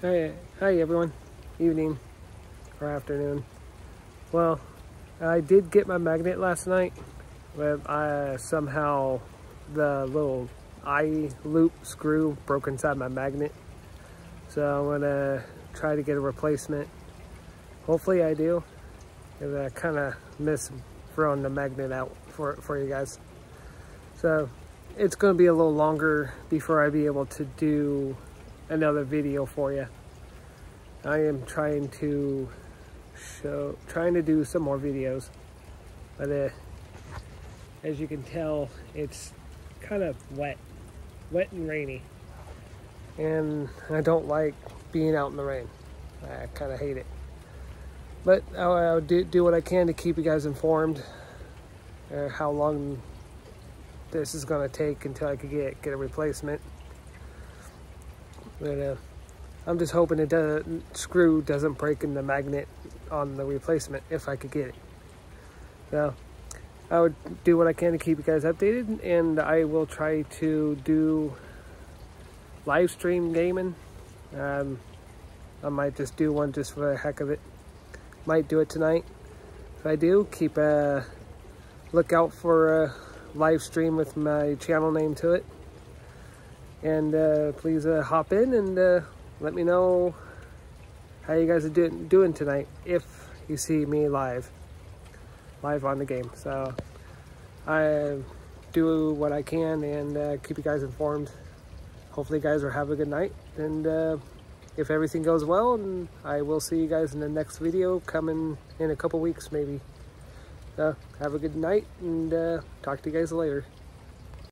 Hi everyone, evening or afternoon. Well, I did get my magnet last night, but somehow the little eye loop screw broke inside my magnet. So I'm gonna try to get a replacement. Hopefully I do, because I kind of miss throwing the magnet out for you guys. So it's gonna be a little longer before I be able to do another video for you. I am trying to do some more videos, but as you can tell, it's kind of wet and rainy, and I don't like being out in the rain. I kind of hate it, but I'll do what I can to keep you guys informed how long this is going to take until I could get a replacement. But I'm just hoping screw doesn't break in the magnet on the replacement if I could get it. So I would do what I can to keep you guys updated, and I will try to do live stream gaming. I might just do one just for the heck of it. Might do it tonight. If I do, keep a lookout for a live stream with my channel name to it. And please hop in and let me know how you guys are doing tonight if you see me live on the game. So I do what I can and keep you guys informed. Hopefully you guys will have a good night, and if everything goes well, and I will see you guys in the next video coming in a couple weeks maybe. So have a good night, and talk to you guys later.